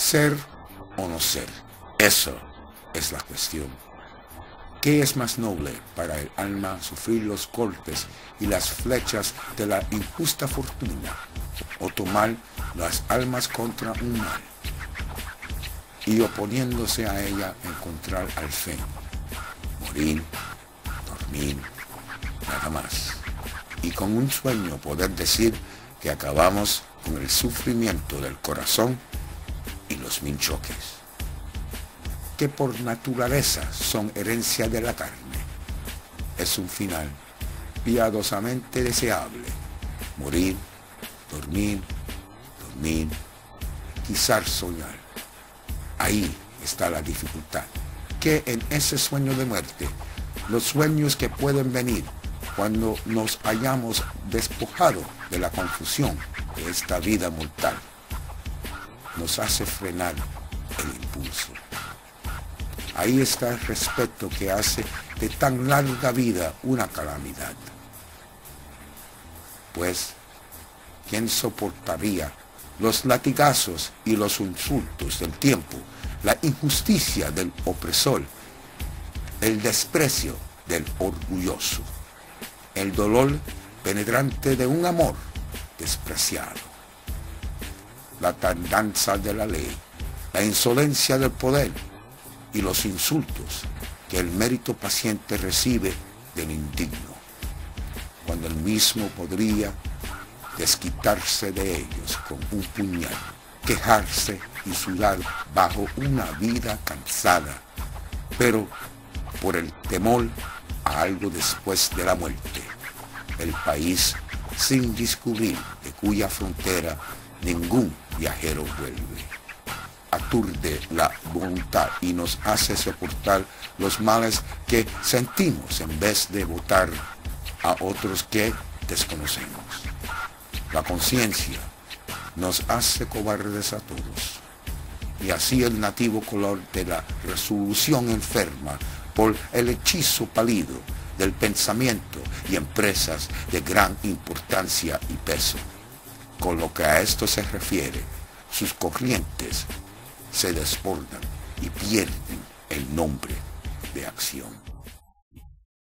Ser o no ser, eso es la cuestión. ¿Qué es más noble para el alma sufrir los golpes y las flechas de la injusta fortuna, o tomar las almas contra un mal, y oponiéndose a ella encontrar al fin, morir, dormir, nada más, y con un sueño poder decir que acabamos con el sufrimiento del corazón y los minchoques, que por naturaleza son herencia de la carne? Es un final piadosamente deseable: morir, dormir, dormir, quizás soñar. Ahí está la dificultad, que en ese sueño de muerte, los sueños que pueden venir cuando nos hayamos despojado de la confusión de esta vida mortal, nos hace frenar el impulso. Ahí está el respeto que hace de tan larga vida una calamidad. Pues, ¿quién soportaría los latigazos y los insultos del tiempo, la injusticia del opresor, el desprecio del orgulloso, el dolor penetrante de un amor despreciado, la tardanza de la ley, la insolencia del poder y los insultos que el mérito paciente recibe del indigno, cuando él mismo podría desquitarse de ellos con un puñal, quejarse y sudar bajo una vida cansada, pero por el temor a algo después de la muerte, el país sin descubrir de cuya frontera ningún viajero vuelve. Aturde la voluntad y nos hace soportar los males que sentimos en vez de votar a otros que desconocemos. La conciencia nos hace cobardes a todos, y así el nativo color de la resolución enferma por el hechizo pálido del pensamiento y empresas de gran importancia y peso. Con lo que a esto se refiere, sus corrientes se desbordan y pierden el nombre de acción.